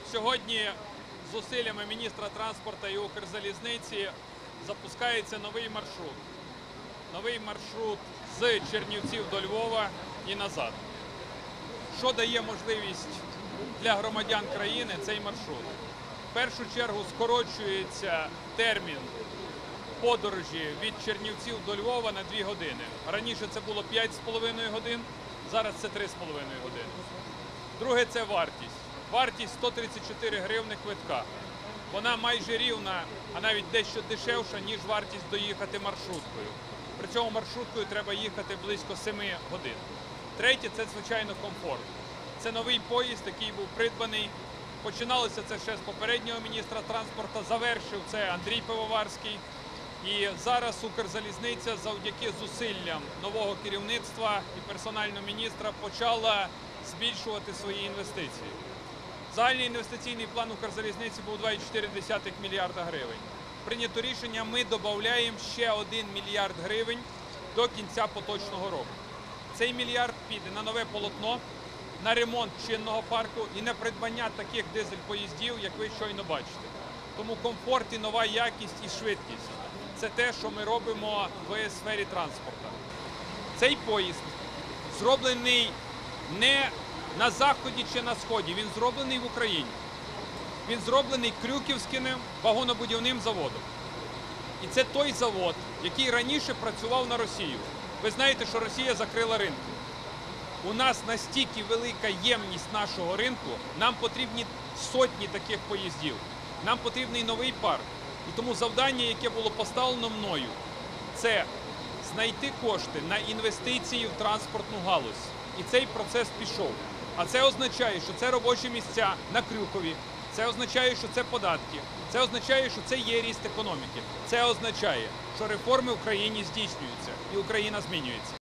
Сьогодні зусиллями міністра транспорту і Укрзалізниці запускається новий маршрут. Новий маршрут з Чернівців до Львова і назад. Що дає можливість для громадян країни цей маршрут? В першу чергу скорочується термін подорожі від Чернівців до Львова на 2 години. Раніше це було 5,5 годин, зараз це 3,5 години. Друге – це вартість. Вартість 134 гривни квитка. Вона майже рівна, а навіть дещо дешевша, ніж вартість доїхати маршруткою. При цьому маршруткою треба їхати близько 7 годин. Третє – це, звичайно, комфорт. Це новий поїзд, який був придбаний. Починалося це ще з попереднього міністра транспорту, завершив це Андрій Пивоварський. І зараз Укрзалізниця завдяки зусиллям нового керівництва і персонально міністра почала збільшувати свої інвестиції. Загальний інвестиційний план Укрзалізниці був 2,4 мільярда гривень. Прийнято рішення, ми додаємо ще 1 мільярд гривень до кінця поточного року. Цей мільярд піде на нове полотно, на ремонт чинного парку і на придбання таких дизель-поїздів, як ви щойно бачите. Тому комфорт і нова якість і швидкість – це те, що ми робимо в сфері транспорту. Цей поїзд зроблений не на Заході чи на Сході, він зроблений в Україні. Він зроблений Крюківським вагонобудівним заводом. І це той завод, який раніше працював на Росію. Ви знаєте, що Росія закрила ринки. У нас настільки велика ємність нашого ринку, нам потрібні сотні таких поїздів. Нам потрібний новий парк. І тому завдання, яке було поставлено мною, це знайти кошти на інвестиції в транспортну галузь. І цей процес пішов. А це означає, що це робочі місця на Крюкові, це означає, що це податки, це означає, що це є ріст економіки. Це означає, що реформи в країні здійснюються і Україна змінюється.